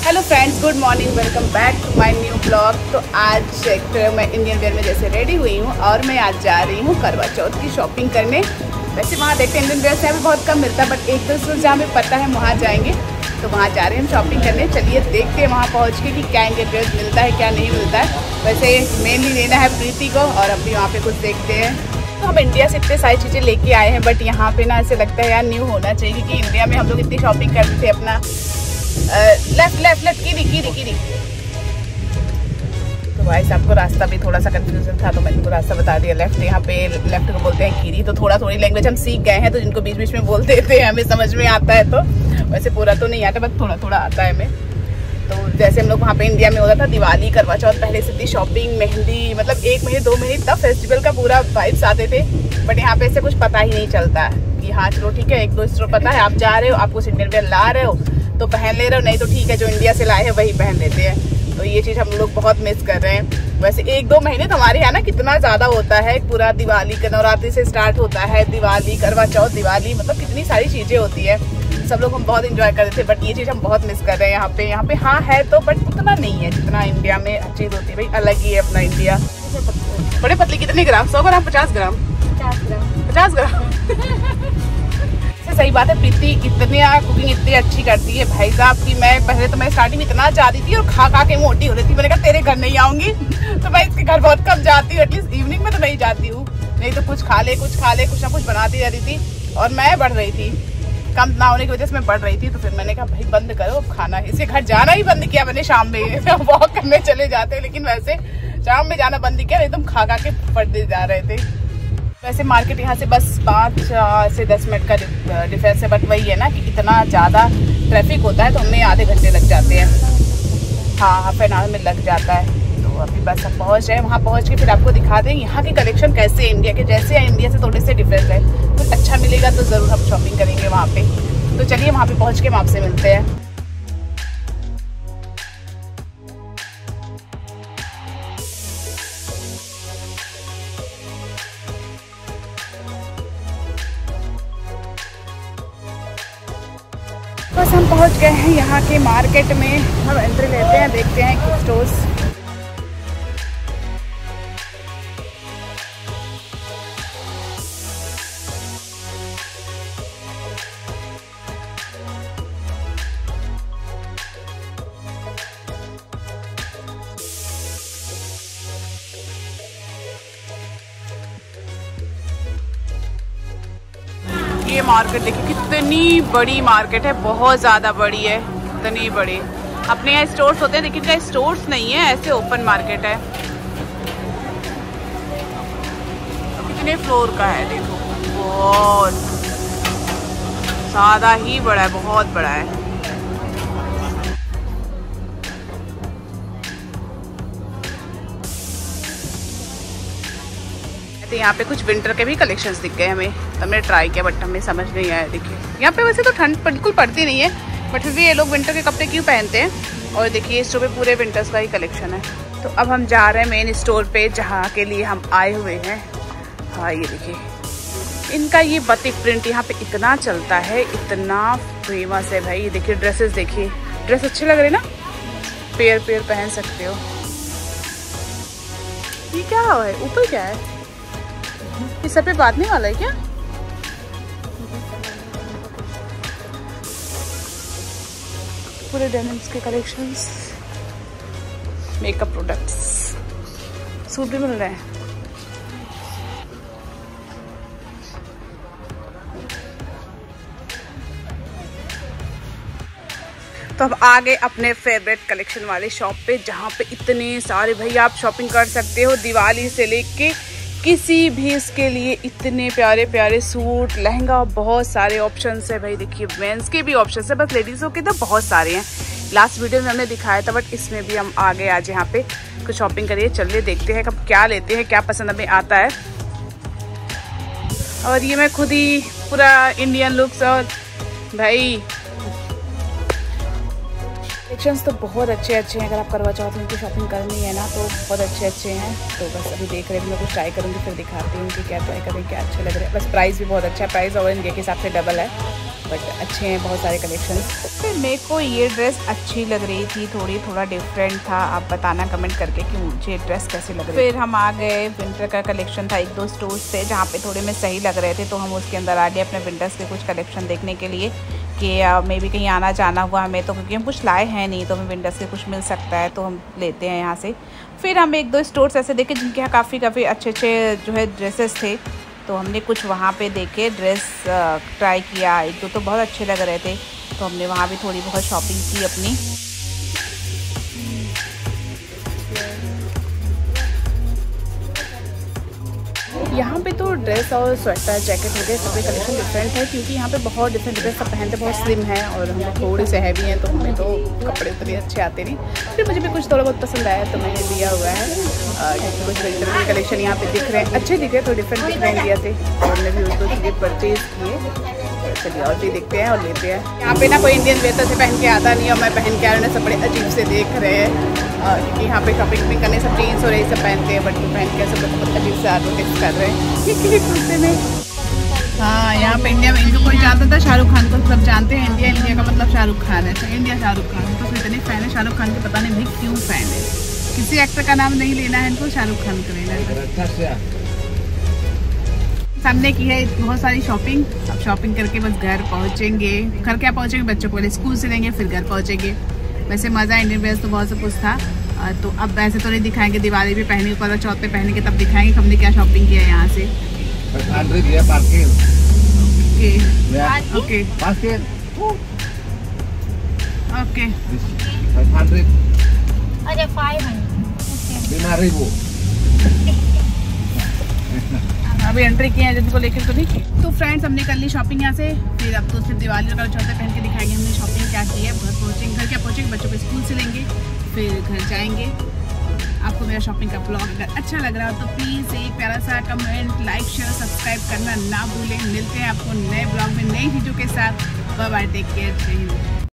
Hello friends, good morning, welcome back to my new blog. तो आज मैं Indian wear में जैसे रेडी हुई हूँ और मैं आज जा रही हूँ करवा चौथ की शॉपिंग करने। वैसे वहाँ देखते हैं इंडियन वेयर से हमें बहुत कम मिलता है, बट एक दो स्टोर जहाँ हमें पता है वहाँ जाएंगे, तो वहाँ जा रहे हैं हम शॉपिंग करने। चलिए देखते हैं वहाँ पहुँच के कि क्या इंडियन वेयर मिलता है क्या नहीं मिलता है। वैसे मेनली लेना है प्रीति को और अभी वहाँ पर कुछ देखते हैं। तो हम इंडिया से इतने सारी चीज़ें लेके आए हैं, बट यहाँ पे ना ऐसे लगता है यार न्यू होना चाहिए, क्योंकि इंडिया में हम लोग इतनी शॉपिंग करते थे अपना लेफ्ट कीरी। तो भाई साहब को रास्ता भी थोड़ा सा कंफ्यूजन था, तो मैंने उनको रास्ता बता दिया लेफ्ट। यहाँ पे लेफ्ट को बोलते हैं कीरी। तो थोड़ी लैंग्वेज हम सीख गए हैं, तो जिनको बीच बीच में बोल देते हैं हमें समझ में आता है। तो वैसे पूरा तो नहीं आता, बस थोड़ा आता है हमें। तो जैसे हम लोग वहाँ पे इंडिया में होता था दिवाली, करवा चौथ, पहले से इतनी शॉपिंग, मेहंदी, मतलब 1 महीने 2 महीने तब फेस्टिवल का पूरा वाइब्स आते थे। बट यहाँ पे ऐसे कुछ पता ही नहीं चलता कि हाँ चलो ठीक है, 1-2 स्टोर पता है, आप जा रहे हो, आप कुछ इंडियन वेयर ला रहे हो तो पहन ले रहे हो, नहीं तो ठीक है जो इंडिया से लाए हैं वही पहन लेते हैं। तो ये चीज़ हम लोग बहुत मिस कर रहे हैं। वैसे 1-2 महीने तो हमारे यहाँ ना कितना ज़्यादा होता है, पूरा दिवाली का नवरात्रि से स्टार्ट होता है, दिवाली, करवा चौथ, दिवाली, मतलब कितनी सारी चीज़ें होती है। सब लोग हम बहुत इंजॉय करते थे, बट ये चीज़ हम बहुत मिस कर रहे हैं यहाँ पे हाँ है तो, बट उतना नहीं है जितना इंडिया में चीज़ होती है। भाई अलग ही है अपना इंडिया। बड़े पतले कितने ग्राम? 100 ग्राम, 50 ग्राम, 50 ग्राम। सही बात है, प्रीति इतनी कुकिंग इतनी अच्छी करती है भाई साहब की। मैं पहले तो मैं स्टार्टिंग में इतना जाती थी और खा के मोटी हो रही थी। मैंने कहा तेरे घर नहीं आऊंगी, तो मैं इसके घर बहुत कम जाती हूँ, एटलीस्ट इवनिंग में तो नहीं जाती हूँ, नहीं तो कुछ खा ले कुछ ना कुछ बनाती रहती थी। और मैं बढ़ रही थी, कम ना होने की वजह से मैं बढ़ रही थी। तो फिर मैंने कहा भाई बंद करो अब खाना, इसके घर जाना ही बंद किया मैंने। शाम में वॉक करने चले जाते, लेकिन वैसे शाम में जाना बंद किया, नहीं तुम खा के पड़ते जा रहे थे। वैसे मार्केट यहाँ से बस 5 से 10 मिनट का डिफरेंस है, बट वही है ना कि इतना ज़्यादा ट्रैफिक होता है तो हमें आधे घंटे लग जाते हैं। हाँ, हाफ एन आवर में लग जाता है। तो अभी बस हम पहुँच रहे हैं, वहाँ पहुँच के फिर आपको दिखा दें यहाँ की कलेक्शन कैसे है इंडिया के जैसे है। इंडिया से थोड़े से डिफरेंस है, कुछ अच्छा मिलेगा तो ज़रूर हम शॉपिंग करेंगे वहाँ पर। तो चलिए वहाँ पर पहुँच के हम आपसे मिलते हैं। बस हम पहुंच गए हैं यहाँ के मार्केट में। हम एंट्री लेते हैं, देखते हैं कुछ स्टोर्स। ये मार्केट देखिए कितनी बड़ी मार्केट है, बहुत ज़्यादा बड़ी है, इतनी बड़ी। अपने यहाँ स्टोर्स होते हैं, लेकिन क्या स्टोर्स नहीं है, ऐसे ओपन मार्केट है। कितने फ्लोर का है देखो, बहुत ज़्यादा ही बड़ा है, बहुत बड़ा है। तो यहाँ पे कुछ विंटर के भी कलेक्शंस दिख गए हमें, तो हमने ट्राई किया, बट हमें समझ नहीं आया। देखिए यहाँ पे वैसे तो ठंड बिल्कुल पड़ती नहीं है, बट फिर भी ये लोग विंटर के कपड़े क्यों पहनते हैं। और देखिए इस स्टोर पे पूरे विंटर्स का ही कलेक्शन है। तो अब हम जा रहे हैं मेन स्टोर पे जहाँ के लिए हम आए हुए हैं। हाँ ये देखिए इनका ये बतिक प्रिंट यहाँ पे इतना चलता है, इतना फेमस है भाई। देखिए ड्रेसेस, देखिए ड्रेस अच्छे लग रहे ना, पेयर पहन सकते हो। ये क्या है ऊपर, क्या है ये सर पे बांधने वाला है क्या? पूरे डेनिम्स के कलेक्शंस, मेकअप प्रोडक्ट्स, सूट भी मिल रहे हैं। तो अब आ गए अपने फेवरेट कलेक्शन वाले शॉप पे, जहाँ पे इतने सारे भाई आप शॉपिंग कर सकते हो दिवाली से लेके किसी भी इसके लिए। इतने प्यारे प्यारे सूट, लहंगा, बहुत सारे ऑप्शंस है भाई। देखिए मेंस के भी ऑप्शंस है, बस लेडीज़ों के तो बहुत सारे हैं। लास्ट वीडियो में हमने दिखाया था, बट इसमें भी हम आ गए आज यहाँ पे कुछ शॉपिंग करिए। चलिए देखते हैं कब क्या लेते हैं, क्या पसंद हमें आता है। और ये मैं खुद ही पूरा इंडियन लुक्स, और भाई कलेक्शंस तो बहुत अच्छे हैं। अगर आप करवा चौथ में की शॉपिंग करनी है ना तो बहुत अच्छे हैं। तो बस अभी देख रहे हैं, मैं कुछ ट्राई करूँगी फिर दिखाती हूँ कि क्या ट्राई करें, क्या अच्छे लग रहे हैं। बस प्राइस भी बहुत अच्छा है, प्राइस और इंडिया के हिसाब से डबल है, बट अच्छे हैं बहुत सारे कलेक्शंस। फिर मेरे को ये ड्रेस अच्छी लग रही थी, थोड़ा डिफरेंट था। आप बताना कमेंट करके कि मुझे ड्रेस कैसे लग रही है। फिर हम आ गए, विंटर का कलेक्शन था, 1-2 स्टोर्स थे जहाँ पे थोड़े में सही लग रहे थे, तो हम उसके अंदर आ गए अपने विंटर्स के कुछ कलेक्शन देखने के लिए कि मे बी कहीं आना जाना हुआ हमें तो, क्योंकि हम कुछ लाए हैं नहीं, तो हमें विंटर्स के कुछ मिल सकता है तो हम लेते हैं यहाँ से। फिर हम 1-2 स्टोर्स ऐसे देखे जिनके यहाँ काफ़ी अच्छे जो है ड्रेसेस थे, तो हमने कुछ वहाँ पे देखे, ड्रेस ट्राई किया। 1-2 तो बहुत अच्छे लग रहे थे, तो हमने वहाँ भी थोड़ी बहुत शॉपिंग की अपनी। यहाँ पे तो ड्रेस और स्वेटर जैकेट हो गए, सबके कलेक्शन डिफरेंट है, क्योंकि यहाँ पे बहुत डिफरेंट ड्रेस सब पहनते, बहुत स्लिम है और हम थोड़े से हैवी हैं, तो हमें तो कपड़े उतने अच्छे आते नहीं। फिर मुझे भी कुछ थोड़ा बहुत पसंद आया तो मैंने लिया हुआ है, क्योंकि कुछ वेजिटेबल के कलेक्शन यहाँ पे दिख रहे हैं, अच्छे दिख रहे हैं, तो डिफरेंट दिख रहे हैं इंडिया से, और हमने भी उसको चीज़ें परचेज़ किए। चलिए और भी देखते हैं और लेते हैं। यहाँ पे ना कोई इंडियन वेयर से पहन के आता नहीं, और मैं पहन के आ रहे हैं, सब बड़े अजीब से देख रहे हैं, क्योंकि यहाँ पे शॉपिंग करने सब जीन्स और यही सब पहनते हैं, बट वो पहन के सब लोग बहुत अजीब से आर्टिस्ट कर रहे हैं कुर्ते में। हाँ, यहाँ पे इंडिया में इनको कोई जानता था, शाहरुख खान को सब जानते हैं। इंडिया का मतलब शाहरुख खान है, तो इंडिया शाहरुख खान, तो फिर इतने फैन है शाहरुख खान के, पता नहीं भाई क्यों फैन है। किसी एक्टर का नाम नहीं लेना है इनको, शाहरुख खान का लेना है। हमने की है बहुत सारी शॉपिंग, अब शॉपिंग करके बस घर पहुँचेंगे। घर क्या पहुँचेंगे, बच्चों को पहले स्कूल से लेंगे फिर घर पहुँचेंगे। वैसे मज़ा इंडियन ड्रेस तो बहुत सब कुछ था, तो अब ऐसे तो नहीं दिखाएंगे, दिवाली पे पहनेंगे, करवा चौथ पे पहनेंगे, तब दिखाएंगे हमने क्या शॉपिंग किया है यहाँ से। ओके अभी एंट्री किए हैं जिनको लेकर तो नहीं। तो फ्रेंड्स हमने कर ली शॉपिंग यहाँ से, फिर अब तो सिर्फ दिवाली और चौथे पहन के दिखाएंगे हमने शॉपिंग क्या की है। घर क्या पहुँचेंगे, बच्चों को स्कूल से लेंगे, फिर घर जाएंगे। आपको मेरा शॉपिंग का ब्लॉग अगर अच्छा लग रहा हो तो प्लीज़ एक प्यारा सा कमेंट, लाइक, शेयर, सब्सक्राइब करना ना भूलें। मिलते हैं आपको नए ब्लॉग में नई चीज़ों के साथ। बाय बाय, टेक केयर, जय हिंद।